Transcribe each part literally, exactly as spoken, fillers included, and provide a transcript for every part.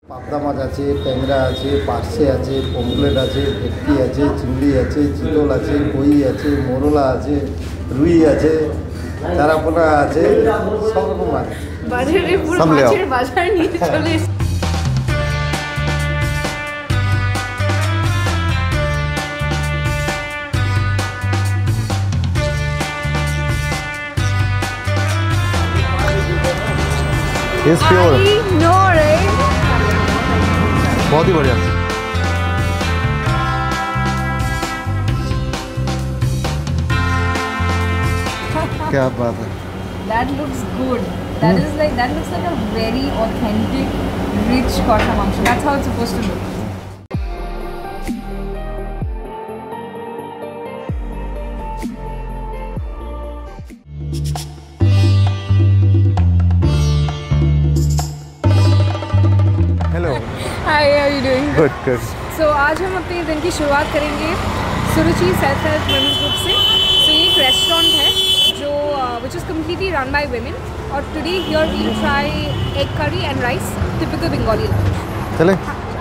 পাবদা মাছ আছে, ট্যাংরা আছে, পার্শে আছে, পমফ্লেট আছে, ভেটকি আছে, চিংড়ি আছে, চিতল আছে, কই আছে, মোরলা আছে, রুই আছে, চারাপোনা আছে, সব রকম মাছ। বাজারে পুরো মাছের বাজার নিয়ে চলে এসেছে। It's pure. I know, right? बहुत ही बढ़िया। क्या बात है। That looks good. That hmm. is like that looks like a very authentic, rich kotha mamsha. That's how it's supposed to look. Hi, how are you doing? Good, good. So आज हम अपने दिन की शुरुआत करेंगे Suruchi self help women's group से। So ये एक रेस्टोरेंट है जो which is completely run by women और today here we will try egg curry and rice, typical Bengali lunch. चलें?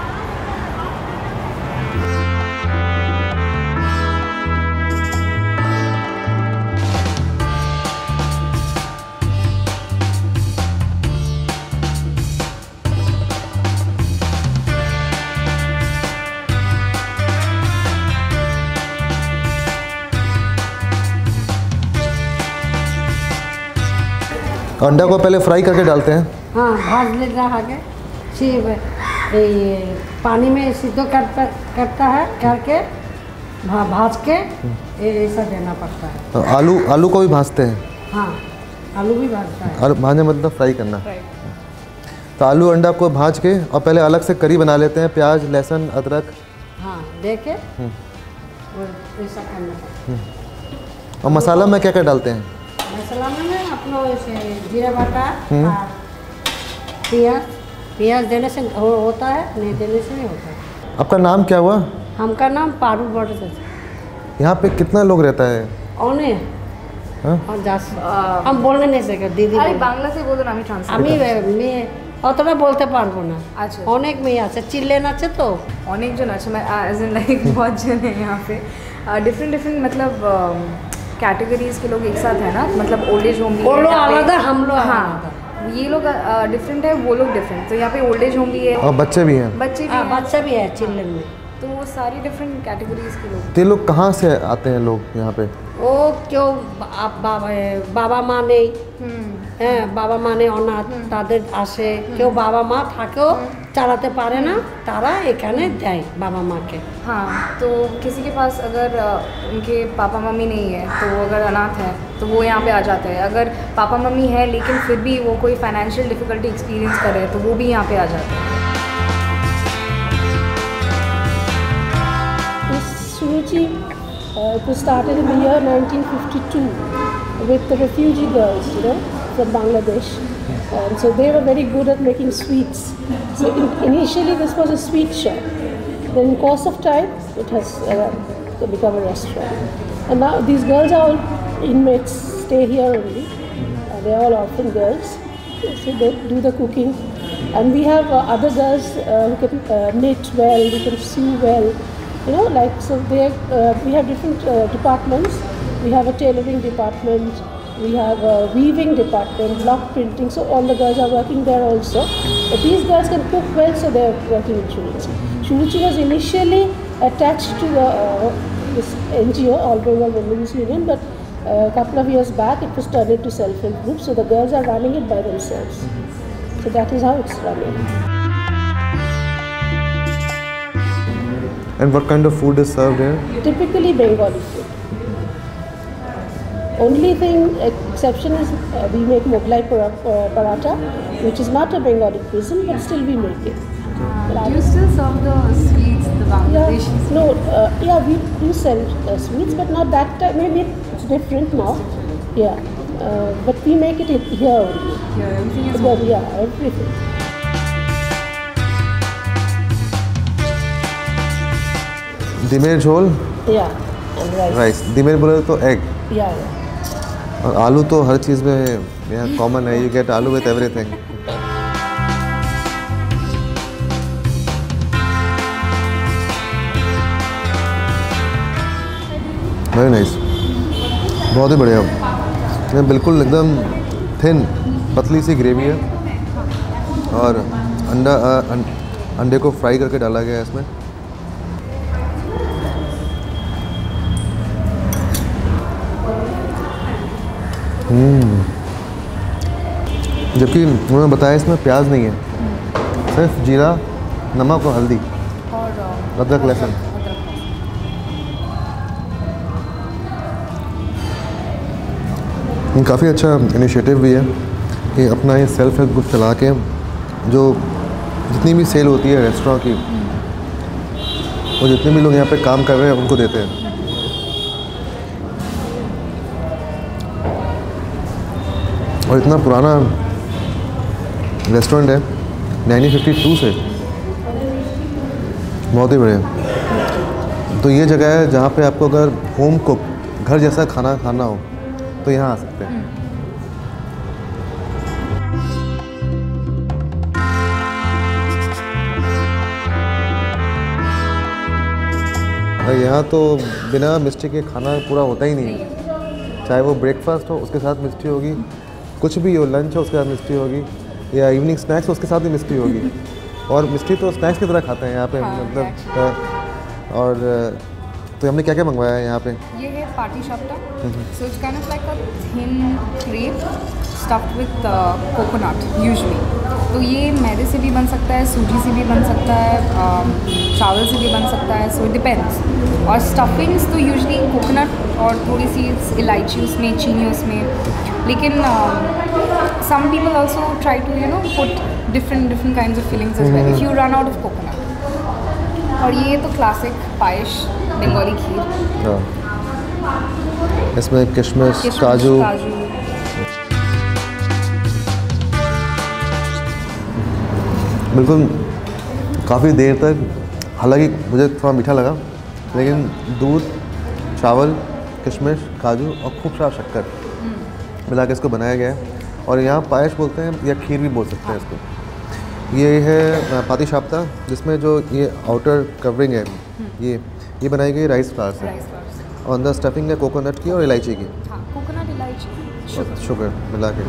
अंडा को पहले फ्राई करके डालते हैं। हाँ, भाज लेता है फिर पानी में सिद्धो करता करता है करके भा, भाज के ऐसा देना पड़ता है। तो आलू आलू को भी भाजते हैं? हाँ, आलू भी भाजता है। आलू भाजने मतलब फ्राई करना। तो आलू अंडा को भाज के और पहले अलग से करी बना लेते हैं, प्याज लहसुन अदरक हाँ दे के ऐसा करना पड़ता है। और मसाला में क्या क्या डालते हैं? मसाला में अपना जीरा बाटा प्याज प्याज देने से हो, होता है, नहीं देने से नहीं होता है। आपका नाम क्या हुआ? हमका नाम पारू बॉर्डर। यहाँ पे कितना लोग रहता है? औने और जास हम बोलने नहीं सके दीदी। अरे बांग्ला से बोलो ना, আমি ট্রান্সলেট আমি আমি অতটা বলতে পারবো না। আচ্ছা, অনেক মেয়ে আছে, চিল্লেন আছে তো অনেকজন আছে, मैं एज इन लाइक बहुत जन है यहाँ पे, डिफरेंट डिफरेंट मतलब कैटेगरीज के लोग एक साथ है ना, मतलब ओल्ड एज होम भी वो लोग अलग, हम लोग हाँ, ये लोग डिफरेंट है, वो लोग डिफरेंट। तो यहाँ पे ओल्ड एज होम भी है और बच्चे भी हैं। बच्चे भी हैं, बच्चे भी है चिल्ड्रन में। तो वो सारी डिफरेंट कैटेगरीज के लोग। ये लोग कहाँ से आते हैं लोग यहाँ पे? ও কেউ বাবা বাবা মা নেই, হ্যাঁ বাবা মা নেই অনাথ, তাদের আসে। কেউ বাবা মা থাকেও চালাতে পারে না, তারা এখানে দেয় বাবা মাকে। हाँ, तो किसी के पास अगर उनके पापा मम्मी नहीं है तो अगर अनाथ है तो वो यहाँ पे आ जाते हैं। अगर पापा मम्मी है लेकिन फिर भी वो कोई फाइनेंशियल डिफ़िकल्टी एक्सपीरियंस करे तो वो भी यहाँ पे आ जाते हैं। Suruchi uh, it was started in the year nineteen fifty-two with the refugee girls, you know, from Bangladesh. And so they were very good at making sweets. So in, initially this was a sweet shop. Then in course of time, it has uh, become a restaurant. And now these girls are all inmates, stay here only. Uh, they are all orphan girls. So they do the cooking. And we have uh, other girls uh, who can uh, knit well, who can sew well. You know, like, so they uh, we have different uh, departments. We have a tailoring department, we have a weaving department, block printing, so all the girls are working there also. But these girls can cook well, so they are working in Suruchi. Suruchi was initially attached to the, uh, this N G O, All Bengal Women's Union, but uh, a couple of years back it was turned into self-help group, so the girls are running it by themselves. So that is how it's running. And what kind of food is served here? Typically Bengali food. Only thing exception is uh, we make Mughlai paratha, which is not a Bengali cuisine, but still we make it. Uh, do you still serve the sweets, the Bangladeshi yeah, no, uh, yeah, we do sell uh, sweets, but not that time. Maybe it's different now. Yeah, uh, but we make it here only. Yeah, everything is but, yeah, everything. दिमेर झोल या rice, दिमेर बोले तो egg या और आलू तो हर चीज़ में यहाँ कॉमन है, you get aloo with everything. Very nice, बहुत ही बढ़िया। ये बिल्कुल एकदम थिन पतली सी ग्रेवी है और अंडा अ, अं, अंडे को फ्राई करके डाला गया है इसमें। हम्म, जबकि उन्होंने बताया इसमें प्याज नहीं है, सिर्फ जीरा, नमक और हल्दी, और अदरक लहसुन। काफ़ी अच्छा इनिशिएटिव भी है कि अपना ये सेल्फ हेल्प ग्रुप चला के जो जितनी भी सेल होती है रेस्टोरेंट की, वो जितने भी लोग यहाँ पे काम कर रहे हैं उनको देते हैं। और इतना पुराना रेस्टोरेंट है, नाइनटीन फिफ्टी टू से, बहुत ही बढ़िया। तो ये जगह है जहाँ पे आपको अगर होम कुक घर जैसा खाना खाना हो तो यहाँ आ सकते हैं। यहाँ तो बिना मिष्टी के खाना पूरा होता ही नहीं है, चाहे वो ब्रेकफास्ट हो उसके साथ मिष्टी होगी, कुछ भी हो, लंच हो उसके साथ मिष्टी होगी, या इवनिंग स्नैक्स हो उसके साथ भी मिष्टी होगी। और मिष्टी तो स्नैक्स की तरह खाते हैं यहाँ पे। हाँ, मतलब अ, और तो हमने क्या क्या मंगवाया है यहाँ पे? ये है patishapta, so it's kind of like a thin crepe stuffed with coconut usually. तो ये मैदे से भी बन सकता है, सूजी से भी बन सकता है, um, चावल से भी बन सकता है, सो इट डिपेंड्स। और स्टफिंग्स तो यूजुअली कोकोनट और थोड़ी सी इलायची उसमें, चीनी उसमें, लेकिन some people also try to you know put different different kinds of fillings as well if you run out of coconut. और ये तो क्लासिक पायश बंगाली खीर, हाँ, इसमें किशमिश, किशमिश, काजू, काजू बिल्कुल काफ़ी देर तक, हालांकि मुझे थोड़ा मीठा लगा, लेकिन दूध, चावल, किशमिश, काजू और खूब सारा शक्कर मिला के इसको बनाया गया है। और यहाँ पायश बोलते हैं या खीर भी बोल सकते हैं इसको। ये है पाती शाप्ता, जिसमें जो ये आउटर कवरिंग है ये ये बनाई गई राइस फ्लावर से, राइस फ्लावर। और अंदर स्टफिंग है कोकोनट की और इलायची की, हाँ, कोकोनट, इलायची, और शुगर। शुगर मिला के।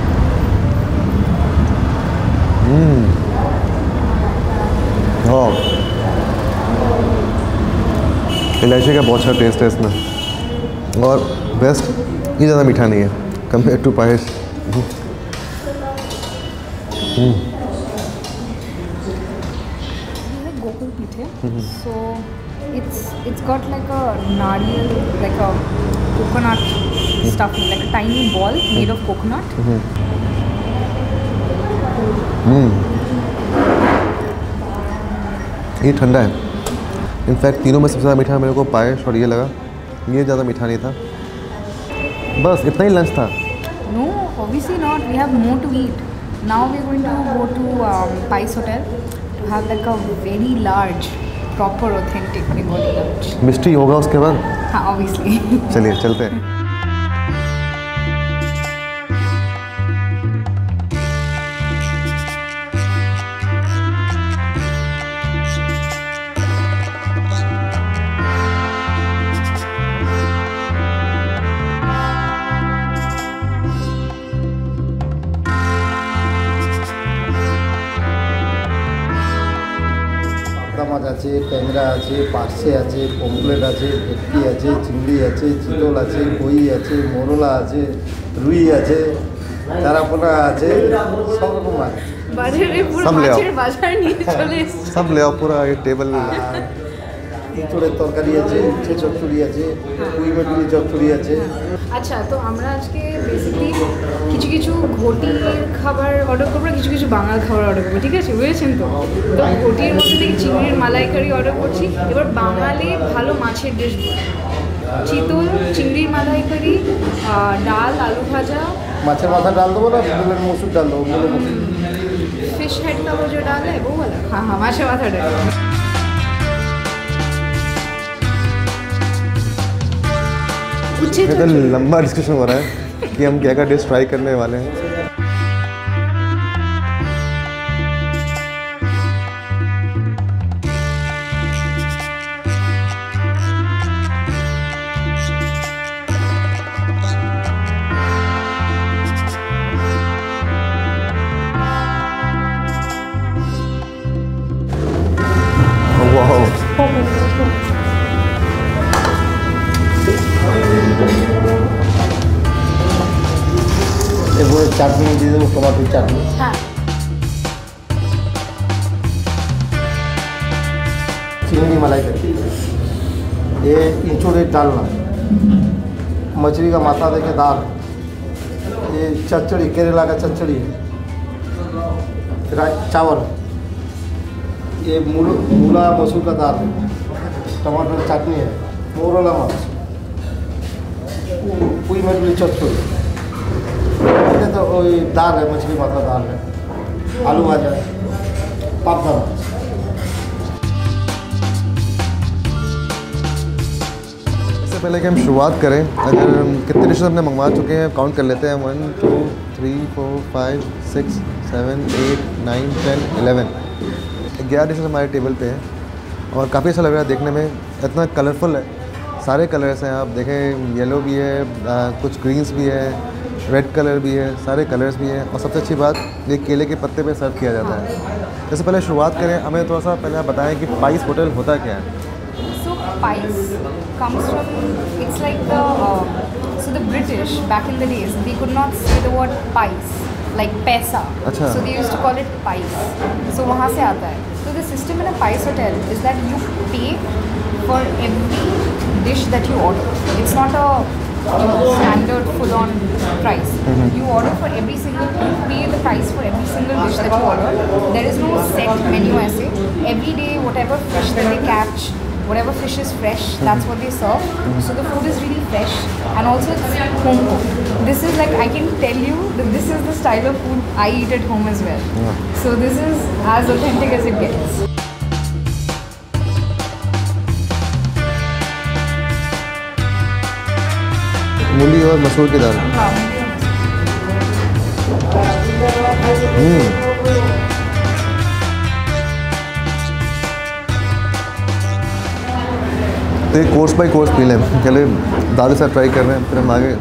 हम्म, हाँ, इलायची का बहुत अच्छा टेस्ट है इसमें। और बेस्ट, ये ज़्यादा मीठा नहीं है कंपेयर टू पायश। गोकुल पीठे, so it's it's got like a nariyal, like a coconut stuffing, like a tiny ball made of coconut. ये ठंडा है। इनफैक्ट तीनों में सबसे ज़्यादा मीठा मेरे को पायश और ये लगा, ये ज़्यादा मीठा नहीं था। बस इतना ही लंच था। No, obviously not. We have more to eat. Now we're going to go to um, Pice Hotel to have like a very large, proper, authentic Bengali lunch. मिष्टी होगा उसके बाद। हाँ, obviously. चलिए चलते हैं। মাছ আছে, ট্যাংরা আছে, পার্শে আছে, পমফ্লেট আছে, ভেটকি আছে, চিংড়ি আছে, চিতল আছে, কই আছে, মোরলা আছে, রুই আছে, চারাপোনা আছে, সব রকম মাছ। বাজারে পুরো सब ले आओ। মাছের বাজার নিয়ে চলে এসেছে। सब ले आओ, पूरा ये टेबल। আর ইঁচড়ের তরকারি আছে, উচ্ছে চচ্চড়ি আছে, কুই মেটুরি চচ্চড়ি আছে। আচ্ছা, তো আমরা আজকে বেসিক্যালি কিছু কিছু ঘটির খাবার অর্ডার করবো, আর কিছু কিছু বাঙাল খাবার অর্ডার করবো, ঠিক আছে, বুঝেছেন তো? তো ঘটির মধ্যে থেকে চিংড়ির মালাইকারি অর্ডার করছি। এবার বাঙালি ভালো মাছের ডিশ, চিতল, চিংড়ির মালাইকারি, আহ, ডাল, আলু ভাজা, মাছের মাথা ডাল দেবো না, বললেন মসুর ডাল দেবো, বলে মসুর। फिश हेड का वो जो डाल है वो वाला, हाँ हाँ, माछे माथा डाल। ये तो लंबा डिस्कशन हो रहा है कि हम क्या क्या डिश ट्राई करने वाले हैं। এরপরে চাটনি দিয়ে দেবো, টমাটোর চাটনি। হ্যাঁ चिंगड़ी मलाई करती है, ये इंचोड़े डालना, मछली का माथा देके दाल, ये चचड़ी केरला का चचड़ी, चावल, ये मूल मूला मसूर का दाल, टमाटर की चटनी है, मोरोला माछ, पुई मछली चटनी, ये तो वही दाल है, मछली माथा दाल है, आलू भाजा, पापड़। पहले कि हम शुरुआत करें, अगर कितने डिशेस हमने मंगवा चुके हैं काउंट कर लेते हैं। One two three four five six seven eight nine ten eleven ग्यारह डिशेस हमारे टेबल पे हैं और काफ़ी अच्छा लग रहा है देखने में। इतना कलरफुल है, सारे कलर्स हैं, आप देखें येलो भी है, आ, कुछ ग्रीन्स भी है, रेड कलर भी है, सारे कलर्स भी हैं। और सबसे अच्छी बात ये केले के पत्ते पे सर्व किया जाता है। जैसे पहले शुरुआत करें, हमें थोड़ा सा पहले आप बताएं कि पाइस होटल होता क्या है। So pies comes from, it's like the, uh, so the British back in the days, they could not say the word pies, like paisa. अच्छा। So they used to call it pies. So वहाँ से आता है. So the system in a pies hotel is that you pay for every dish that you order. It's not a you know, standard full-on price. You order for every single, you pay the price for every single dish that you order. There is no set menu essay. Every day, whatever fish that they catch, whatever fish is fresh, that's what they serve. So the food is really fresh, and also it's home cooked. This is like, I can tell you that this is the style of food I eat at home as well. Yeah. So this is as authentic as it gets. मूली और मसूर की दाल। हम्म तो ये course by course P लें, पहले दाल के साथ ट्राई कर रहे हैं, फिर हम आगे।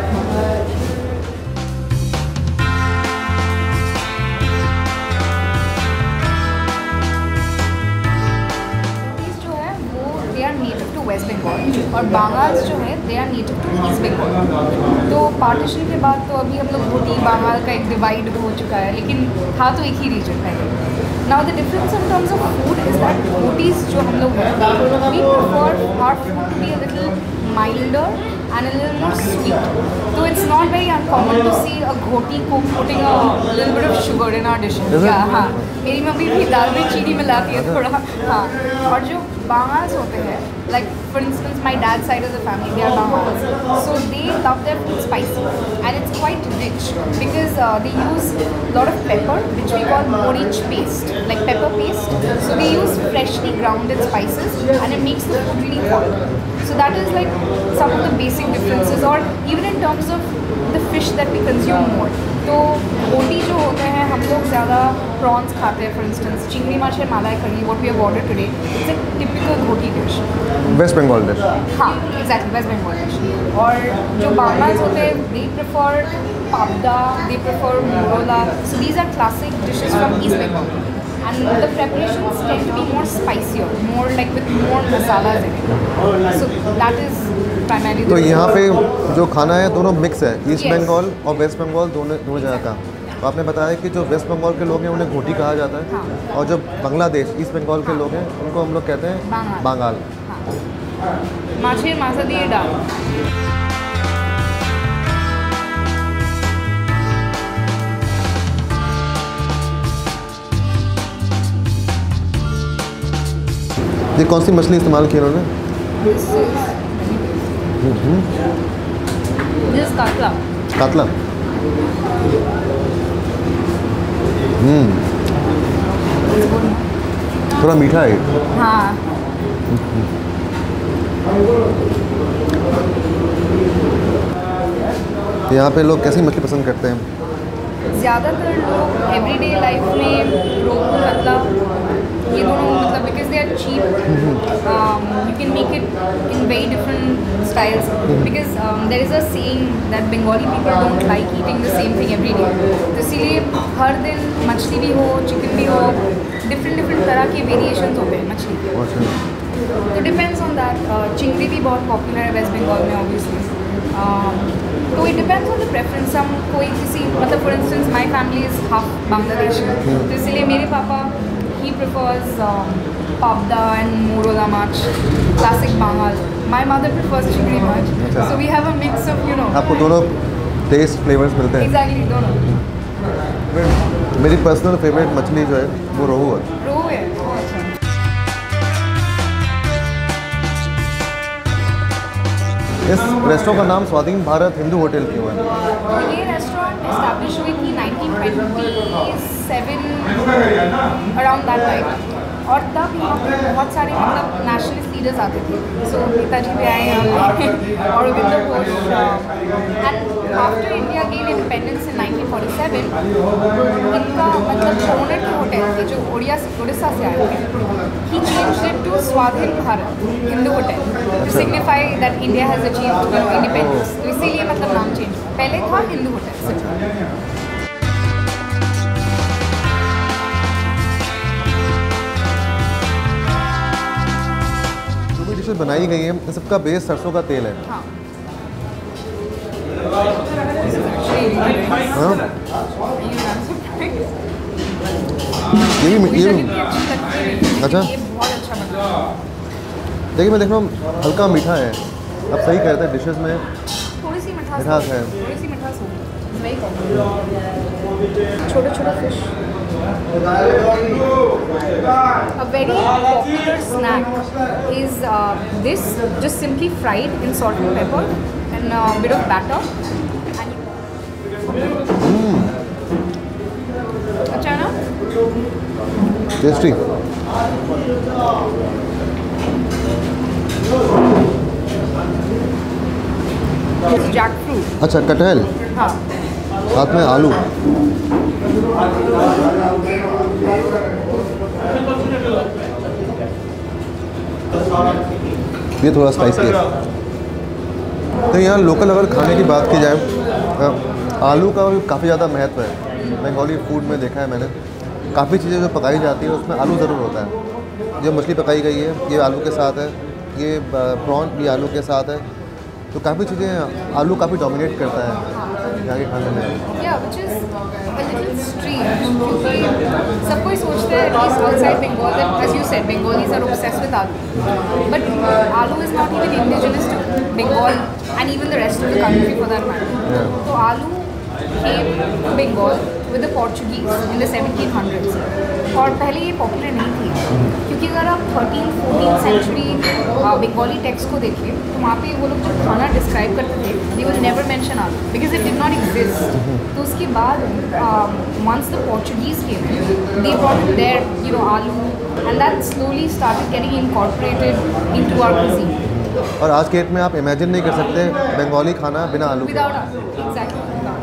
जो है वो they are native to West Bengal और बांगाल्स जो है they are native to East Bengal. तो पार्टीशन के बाद तो अभी हम लोग घोटी बांगाल का एक डिवाइड हो चुका है, लेकिन था तो एक ही रीजन है। Now the difference in terms of food is that ghotis जो हम लोग हैं, we prefer our food to be a little milder and a little more sweet. So it's not very uncommon to see a ghoti cook putting a little bit of sugar in our dishes. Yeah, हाँ, मेरी mummy भी दाल में चीनी मिलाती है थोड़ा। हाँ, और जो बांगाल्स होते हैं, like for instance my dad's side of the family, they are Bangals, so they love their food spicy and it's quite rich because uh, they use a lot of pepper, which we call morich paste, like pepper paste. So they use freshly grounded spices and it makes the food really hot. So that is like some of the basic differences, or even in terms of the fish that we consume more. तो घोटी जो होते हैं हम लोग ज़्यादा prawns खाते हैं, for instance चिंगड़ी maacher malai curry, what we have ordered today, it's a typical Ghoti dish, West Bengal dish. हाँ एग्जैक्टली, वेस्ट बंगाल डिश। और जो बांगाल्स होते हैं they prefer पापड़ा, they prefer mourala, so these are classic dishes from East Bengal and the preparations tend to be more spicier, more like with more masalas in it. So that is primarily the तो यहाँ पे जो खाना है दोनों mix है, east Yes. Bengal और waste Bengal दोनों दोनों जगह का। तो आपने बताया कि जो वेस्ट बंगाल के लोग हैं उन्हें घोटी कहा जाता है, हाँ। और जो बांग्लादेश ईस्ट बंगाल के हाँ। लोग हैं उनको हम लोग कहते हैं बांगाल। बांगाल। हाँ, माछे मासा दिए डाल। ये कौन सी मछली इस्तेमाल की उन्होंने? This is this is katla. कातला। हम्म थोड़ा मीठा है। हाँ तो यहाँ पे लोग कैसी मछली पसंद करते हैं? ज़्यादातर लोग एवरीडे लाइफ में रोहू कतला ये दोनों मतलब because they are cheap, you can make it in very different styles because there is a saying that Bengali people don't like eating the same thing every day. तो इसीलिए हर दिन मछली भी हो, चिकन भी हो, डिफरेंट डिफरेंट तरह के वेरिएशंस होते हैं मछली के। तो डिपेंड्स ऑन दैट। चिंगड़ी भी बहुत पॉपुलर है वेस्ट बंगाल में ऑब्वियसली। तो it depends on the preference. हम कोई किसी मतलब for instance my family is half Bangladeshi, तो इसलिए मेरे पापा ही प्रिफर्स पापड़ा एंड मोरोला माछ, क्लासिक बांगाल। My mother prefers chingri maach, so we have a mix of you know. आपको दोनों टेस्ट फ्लेवर्स मिलते हैं। एग्जैक्टली दोनों। मेरी पर्सनल फेवरेट मछली जो है वो रोहू है। रोहू है। अच्छा। इस रेस्टोरेंट का नाम स्वाधीन भारत हिंदू होटल क्यों है? ये रेस्टोरेंट इस्टेब्लिश हुई थी nineteen twenty seven around that time, और तब यहाँ पे बहुत सारे मतलब नेशनलिस्ट लीडर्स आते थे। सो नेताजी भी आए यहाँ पे, Aurobindo Ghosh. And after India gain independence in nineteen forty seven, इनका मतलब ओनर के होटल थे जो उड़िया उड़ीसा से आए थे, ही changed it to Swadhin Bharat Hindu hotel to signify that India has achieved independence. तो इसीलिए मतलब नाम चेंज, पहले था हिंदू होटल। डिशेज बनाई गई है, इन सबका बेस सरसों का तेल है। हाँ। हाँ? ये भी ये भी अच्छा। ये बहुत अच्छा बना। देखिए मैं देख रहा हूँ हल्का मीठा है। आप सही कह रहे थे, डिशेज में थोड़ी सी मिठास मिठास है। थोड़ी सी मिठास होगी। वही छोटे छोटे fish. A very popular snack is uh, this, just simply fried in salt and pepper and a bit of batter. And अच्छा है ना? टेस्टी। Jackfruit. अच्छा, कटहल, हाँ। साथ में आलू। ये थोड़ा स्पाइसी है। तो यहाँ लोकल अगर खाने की बात की जाए, आलू का भी काफ़ी ज़्यादा महत्व है। बंगाली फूड में देखा है मैंने, काफ़ी चीज़ें जो पकाई जाती है उसमें आलू ज़रूर होता है। जो मछली पकाई गई है ये आलू के साथ है, ये प्रॉन भी आलू के साथ है। तो काफ़ी चीज़ें आलू काफ़ी डोमिनेट करता है यहाँ के खाने में। Yeah, which is a little strange. सब कोई सोचते हैं at least outside Bengal that, as you said, Bengalis are obsessed with aloo. But aloo is not even indigenous to Bengal and even the rest of the country for that matter. Yeah. So aloo came to Bengal with the Portuguese in the seventeen hundreds. और पहले ये popular नहीं थी, क्योंकि अगर आप thirteen fourteen century Bengali text को देखें तो वहाँ पे वो लोग जो खाना डिस्क्राइब करते थे, they will never mention aloo because it did not exist. तो उसके बाद once the Portuguese came, they brought there you know aloo and that slowly started getting incorporated into our cuisine. और आज के डेट में आप इमेजिन नहीं कर सकते बंगाली खाना बिना आलू के। विदाउट आलू, एग्जैक्टली।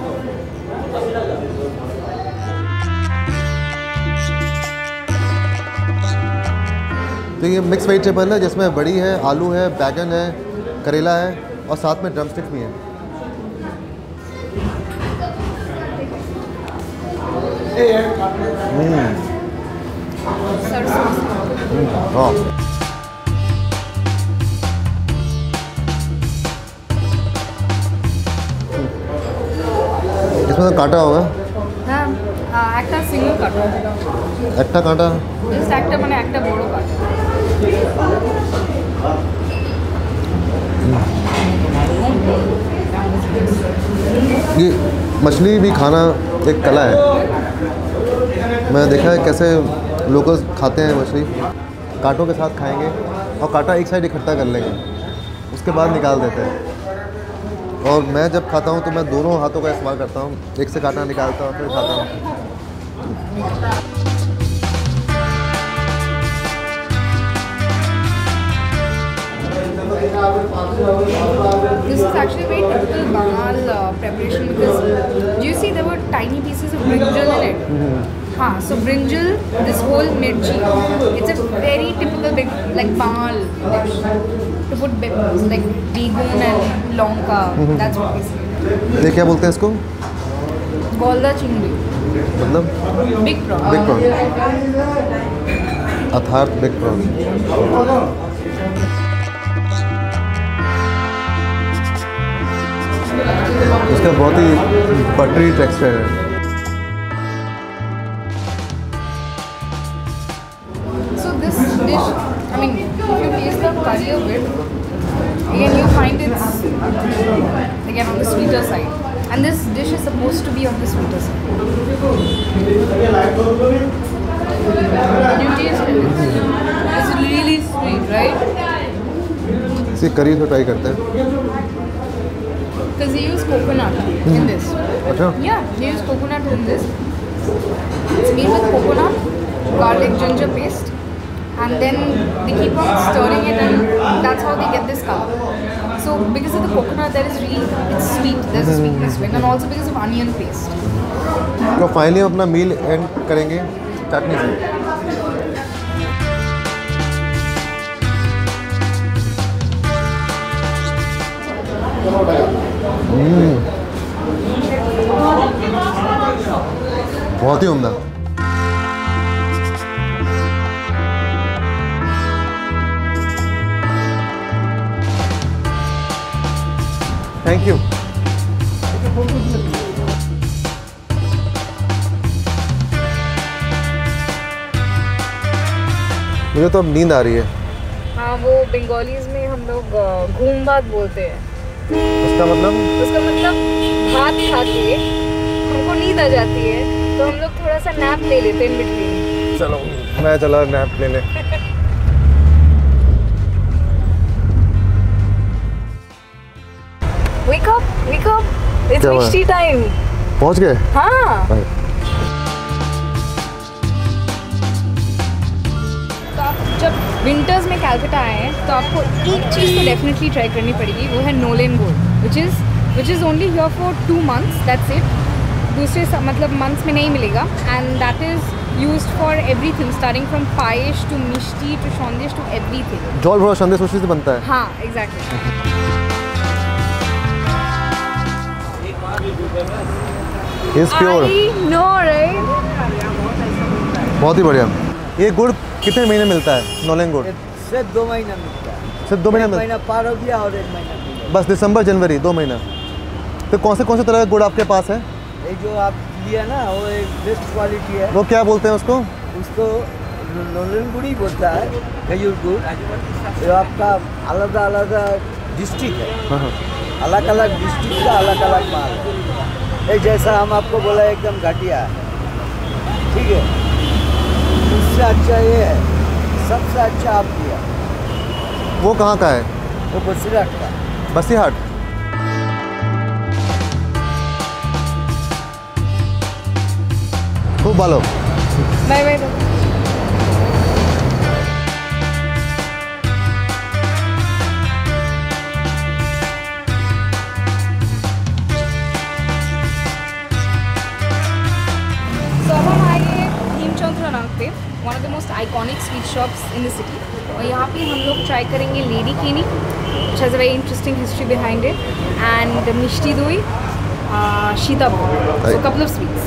तो ये मिक्स वेजिटेबल है जिसमें बड़ी है, आलू है, बैगन है, करेला है और साथ में ड्रमस्टिक भी है। हम्म, सरसों। हाँ। इसमें तो काटा होगा। हाँ, একটা সিঙ্গেল কাটা, একটা কাটা, জাস্ট একটা মানে একটা বড় কাটা। ये मछली भी खाना एक कला है। मैंने देखा है कैसे लोग खाते हैं मछली, कांटों के साथ खाएंगे और कांटा एक साइड इकट्ठा कर लेंगे, उसके बाद निकाल देते हैं। और मैं जब खाता हूँ तो मैं दोनों हाथों का इस्तेमाल करता हूँ, एक से कांटा निकालता हूँ फिर खाता हूँ। This is actually a very typical Bengal uh, preparation because do you see there were tiny pieces of brinjal in it? हाँ, so brinjal, this whole mirchi, it's a very typical big like Bengal dish. To put peppers like begun and lonka, that's what we say. ये क्या बोलते हैं इसको? Golda chingri, मतलब big prawn. Big prawn, अर्थात big prawn. इसका बहुत ही बटरी टेक्सचर है। So this dish, I mean, if you taste the curry of it, again you find it's again on the sweeter side, and this dish is supposed to be on the sweeter side. You taste it; it's really sweet, right? इसी करी को try करते हैं। Because they use coconut in this. अच्छा। Yeah, they use coconut in this. It's made with coconut, garlic, ginger paste, and then they keep on stirring it, and that's how they get this color. So because of the coconut, there is really it's sweet. There's a sweetness to it, and also because of onion paste. तो finally हम अपना meal and करेंगे चटनी से। हम्म, बहुत ही उम्दा। Thank you. मुझे तो अब नींद आ रही है। हाँ, वो बंगालीज में हम लोग घूम भात बोलते हैं। उसका मतलब? उसका मतलब भात खा के हमको नींद आ जाती है, तो हम लोग थोड़ा सा नैप ले लेते हैं इन बिटवीन। चलो मैं चला नैप लेने। Wake up, wake up! It's क्या हुआ? मिष्टी टाइम। पहुंच गए? हाँ। बाय। तो आप जब विंटर्स में कैलकाटा आए हैं तो आपको एक चीज़ तो डेफिनेटली ट्राई करनी पड़ेगी, वो है nolen gur, which is which is only here for two months, that's it. दूसरे स- मतलब मंथ्स में नहीं मिलेगा, and that is used for everything, starting from payesh to mishti to sandesh to everything. जॉल भरा संदेश उसी से बनता है। हाँ, exactly. Is pure. I know, right? बहुत ही बढ़िया। ये गुड़ कितने महीने मिलता है? नोलन गुड़ सिर्फ दो महीना मिलता है। सिर्फ दो महीने एक मिलता महीना पार हो गया और एक महीना मिलता है? बस दिसंबर जनवरी दो महीना। तो कौन से कौन से तरह का गुड़ आपके पास है? है। ये जो आप लिया ना वो एक बेस्ट क्वालिटी है। वो क्या बोलते हैं उसको? उसको नोलन गुड़ ही बोलता है, खजूर गुड़। जो आपका अलग अलग डिस्ट्रिक्ट है, हाँ हाँ। अलग अलग डिस्ट्रिक्ट का अलग अलग माल है। एक जैसा हम आपको बोला एकदम घटिया है, ठीक है। उससे अच्छा ये है, सबसे अच्छा आप लिया वो कहाँ का है? वो बसीरत का। बसीहाट। खूब बालो। Bye bye. So अब हम आए भीमचंद रनाग पे, one of the most iconic sweet shops in the city, और यहाँ पे हम लोग ट्राई करेंगे लेडी केनी, which has a very interesting history behind it, and मिष्टी दोई, Sitabhog, so a couple of sweets.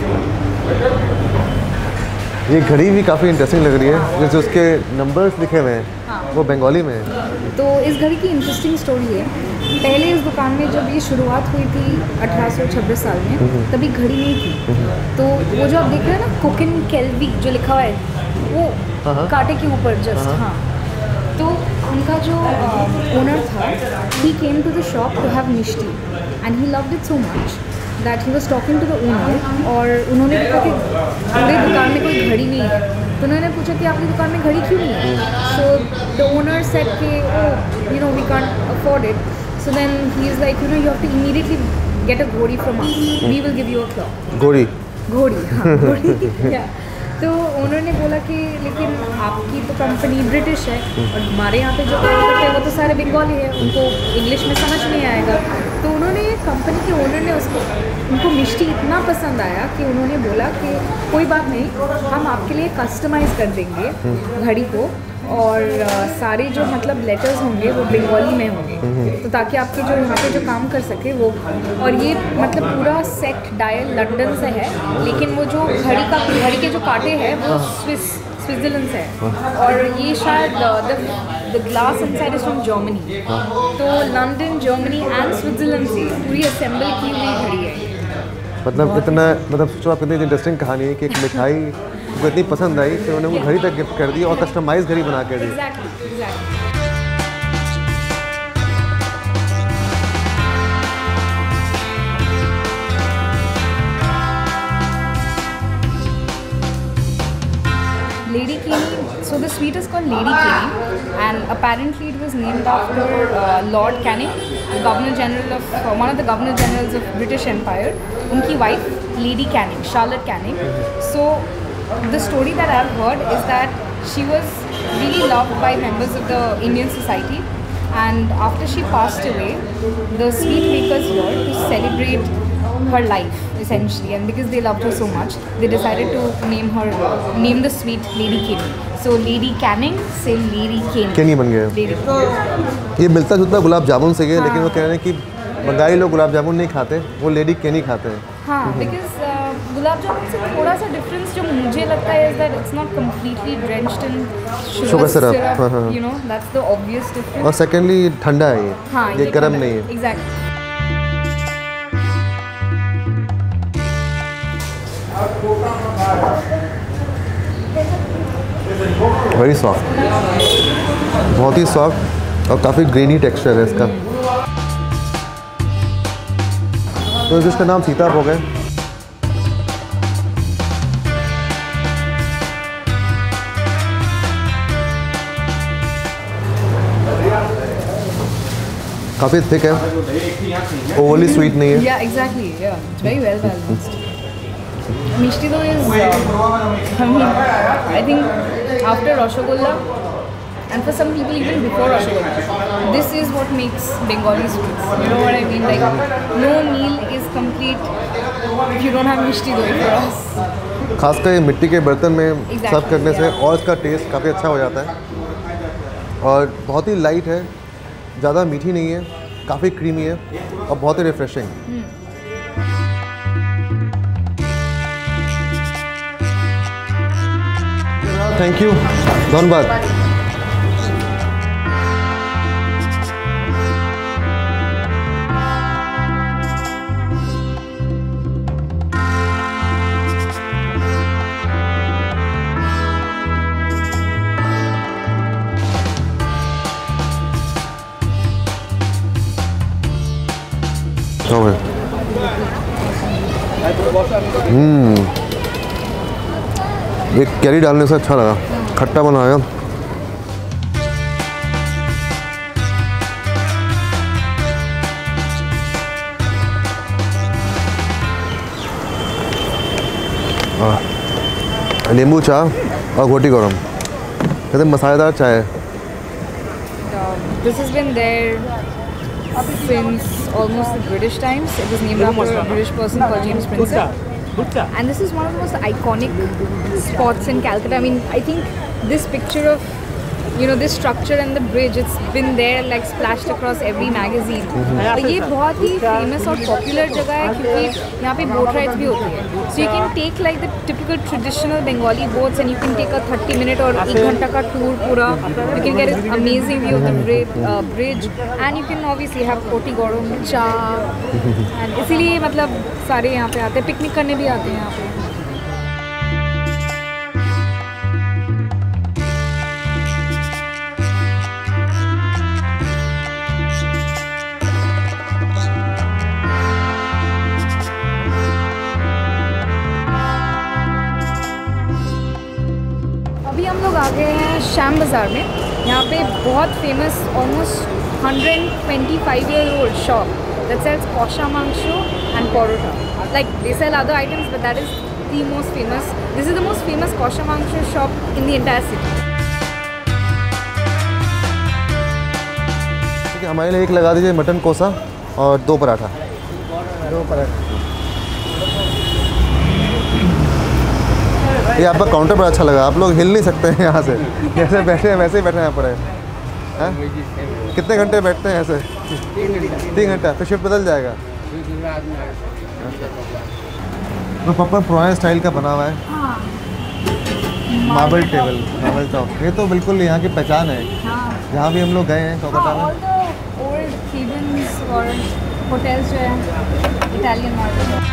ये घड़ी भी काफ़ी इंटरेस्टिंग लग रही है, जैसे उसके नंबर्स लिखे हुए हैं, हाँ। वो बंगाली में है। तो इस घड़ी की इंटरेस्टिंग स्टोरी है, पहले इस दुकान में जब ये शुरुआत हुई थी अठारह सौ छब्बीस साल में, तभी घड़ी नहीं थी। तो वो जो आप देख रहे हैं ना, कुकिन केल्वी जो लिखा हुआ है, वो हाँ। कांटे के ऊपर जस्ट, हाँ। तो उनका जो ओनर था, he came to the shop to have mishti, and he loved it so much that he was talking to the owner, और उन्होंने देखा कि पूरी दुकान में कोई घड़ी नहीं है, तो उन्होंने पूछा कि आपकी दुकान में घड़ी क्यों नहीं है? सो द ओनर सेड कि oh you know we can't afford it, so then he is like you know you have to immediately get a घड़ी from us, we will give you a clock. घोड़ी। घोड़ी, हाँ घोड़ी। या तो उन्होंने बोला कि लेकिन आपकी तो कंपनी ब्रिटिश है, और हमारे यहाँ पे जो काम करते हैं वो तो सारे बंगाली हैं, उनको इंग्लिश में समझ नहीं आएगा। तो उन्होंने कंपनी के ओनर ने उसको उनको मिष्टी इतना पसंद आया कि उन्होंने बोला कि कोई बात नहीं, हम आपके लिए कस्टमाइज़ कर देंगे घड़ी को, और अ, सारे जो मतलब लेटर्स होंगे वो बंगाली में होंगे, तो ताकि आपके जो यहाँ पे जो काम कर सके वो। और ये मतलब पूरा सेट डायल लंदन से है, लेकिन वो जो घड़ी का घड़ी के जो कांटे हैं वो स्विस स्विट्जरलैंड से है और ये शायद the glass inside is from Germany, तो लंदन, जर्मनी एंड स्विट्जरलैंड से पूरी असेंबल की हुई घड़ी है। मतलब इतना मतलब सोचो आप कितनी इंटरेस्टिंग कहानी है कि एक मिठाई उनको इतनी पसंद आई कि उन्होंने वो घड़ी तक गिफ्ट कर दी और कस्टमाइज घड़ी बना कर दी। Exactly exactly. Lady Kenny, so the sweet is called Lady Kenny and apparently it was named after uh, Lord Canning, Governor General of, uh, one of the Governor Generals of British Empire. Unki wife, Lady Canning, Charlotte Canning. So the story that I've heard is that she was really loved by members of the Indian society, and after she passed away, the sweet makers here to celebrate her life essentially, and because they loved her so much, they decided to name her, name the sweet Lady Kenny. So Lady Canning से Lady Kenny. Kenny बन गया। Lady Kenny. ये मिलता जुलता गुलाब जामुन से है, लेकिन वो कह रहे हैं कि बंगाली लोग गुलाब जामुन नहीं खाते, वो लेडी केनी खाते हैं। हाँ, because uh, गुलाब जामुन से थोड़ा सा डिफरेंस जो मुझे लगता है is that it's not completely drenched in sugar, Sugar syrup. syrup. हाँ, हाँ. You know, that's the obvious difference. और सेकेंडली ठंडा है ये, हाँ, ये गर्म नहीं है। Exactly. वेरी सॉफ्ट, बहुत ही सॉफ्ट और काफ़ी ग्रेनी टेक्सचर है इसका। तो जिसका नाम सीताभोग है, काफ़ी थिक है, ओवरली स्वीट नहीं है। Yeah, exactly. Yeah, it's very well balanced. Mishti dough is, uh, I mean, I think after Rasgulla, and for some people even before Rasgulla, this is what makes Bengali sweets. You know what I mean? Like, no meal is complete if you don't have Mishti dough for us. खासकर ये मिट्टी के बर्तन में Exactly, सर्व करने से yeah. और इसका टेस्ट काफ़ी अच्छा हो जाता है और बहुत ही लाइट है, ज़्यादा मीठी नहीं है, काफ़ी क्रीमी है और बहुत ही रिफ्रेशिंग। थैंक यू, धन्यवाद। हम्म, एक कैरी डालने से अच्छा लगा, खट्टा बनाया। नींबू चाय और घोटी गरम, कहते मसालेदार चाय है। This has been there since almost the British times. It was named after a British person called James Prinsep. And this is one of the most iconic spots in Calcutta. I mean, I think this picture of, you know, this structure and the bridge, it's been there like splashed across every magazine. और ये बहुत ही famous और popular जगह है क्योंकि यहाँ पे boat rides भी होती है. So you can take like the typical traditional Bengali boats and you can take a thirty minute और एक घंटा का tour पूरा. You can get an amazing view of the bridge, uh, bridge and you can obviously have koti gorom, cha. And इसीलिए मतलब सारे यहाँ पे आते हैं, पिकनिक करने भी आते हैं यहाँ पे. अभी हम लोग आ गए हैं श्याम बाज़ार में. यहाँ पे बहुत famous almost one hundred twenty-five year old shop that sells kosha mangsho and porota. Like they sell other items but that is the most famous. This is the most famous kosha mangsho shop in the entire city. ठीक है, हमारे लिए एक लगा दीजिए mutton कोसा और दो पराठा। दो पराठा। ये आपका काउंटर बड़ा अच्छा लगा, आप लोग हिल नहीं सकते हैं यहाँ से, जैसे बैठे हैं वैसे ही बैठे हैं पड़े हैं। कितने घंटे बैठते हैं ऐसे? तीन घंटा, फिर शिफ्ट बदल जाएगा। तो प्रॉपर पुराने स्टाइल का बना हुआ है। मार्बल टेबल, मार्बल टॉप, ये तो बिल्कुल यहाँ की पहचान है। हाँ जहाँ भी हम लोग गए हैं कोलकाता ऑल में। द ओल्ड केबिन्स और होटल्स जो है इटालियन मार्बल।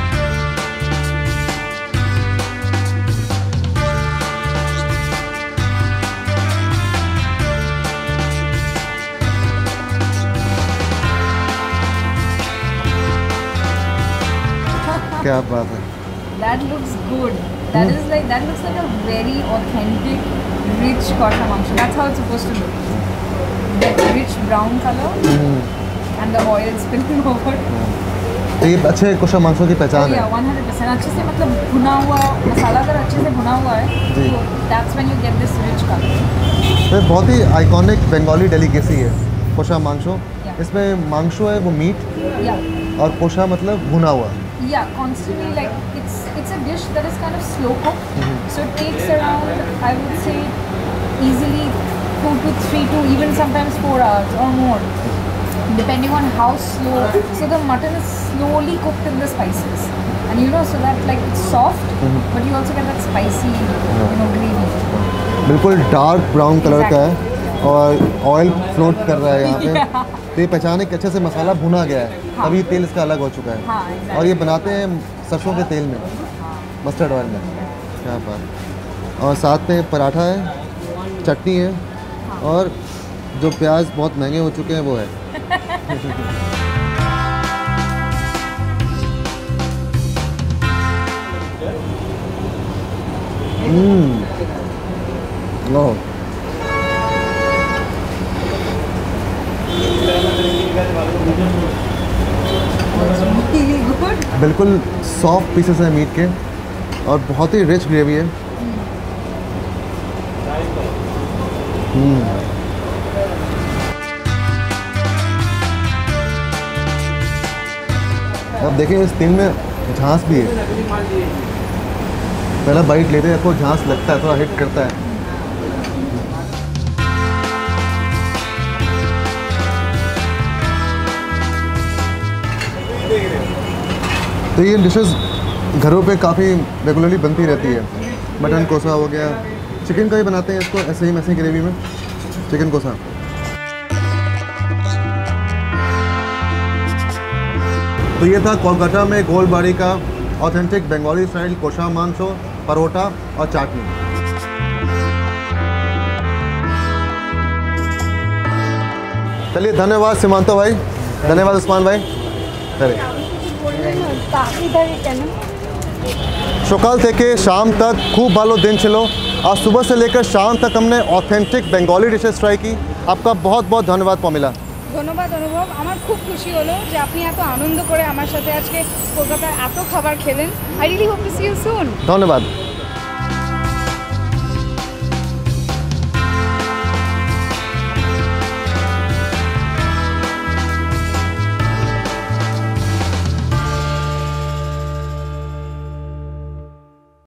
क्या बात है। That looks good. That is like that looks like a very authentic, rich kosher mangsho. That's how it's supposed to look. That rich brown color and the oil spilling over. तो ये अच्छे कुशा मांसों की पहचान Oh है। yeah, one hundred percent. अच्छे से मतलब भुना हुआ मसाला अगर अच्छे से भुना हुआ है, जी। तो that's when you get this rich color. तो ये बहुत ही आइकॉनिक बंगाली डेलिकेसी है कुशा मांसो। Yeah. इसमें मांसो है वो मीट Yeah. और कुशा मतलब भुना हुआ। Yeah, constantly like it's it's a dish that is kind of slow cooked, so it takes around I would say easily two to three to even sometimes four hours or more, depending on how slow. So the mutton is slowly cooked in the spices, and you know so that like it's soft, but you also get that spicy, you know, gravy. बिल्कुल dark brown colour का है Exactly. और oil float कर रहा है यहाँ पे। Yeah. तो ये पहचान है कि अच्छे से मसाला भुना गया है, हाँ। तभी तेल इसका अलग हो चुका है। हाँ, exactly. और ये बनाते हैं सरसों के तेल में, मस्टर्ड ऑयल में। क्या बात। और साथ में पराठा है, चटनी है, और जो प्याज बहुत महंगे हो चुके हैं वो है। Hmm oh, Really good. बिल्कुल सॉफ्ट पीसेस हैं मीट के और बहुत ही रिच ग्रेवी है। हम्म अब देखिए इस तीन में झांस भी है। पहला बाइट लेते हैं आपको झांस लगता है, थोड़ा हिट करता है। तो ये डिशेस घरों पे काफ़ी रेगुलरली बनती रहती है। मटन कोसा हो गया, चिकन का भी बनाते हैं इसको ऐसे ही ऐसे ग्रेवी में, चिकन कोसा। तो ये था कोलकाता में गोलबाड़ी का ऑथेंटिक बंगाली स्टाइल कोशा मांसो, परोठा और चाटनी। चलिए धन्यवाद सीमांतो भाई, धन्यवाद उस्मान भाई। चलिए সকাল থেকে शाम तक खूब ভালো दिन ছিল। आज सुबह से लेकर शाम तक हमने ऑथेंटिक बंगाली डिशेस ट्राई की। आपका बहुत बहुत धन्यवाद पमिला। ধন্যবাদ অনুভব, আমার খুব খুশি হলো যে আপনি এত আনন্দ করে আমার সাথে আজকে কলকাতায় এত খাবার খেলেন। I really hope to see you soon. ধন্যবাদ।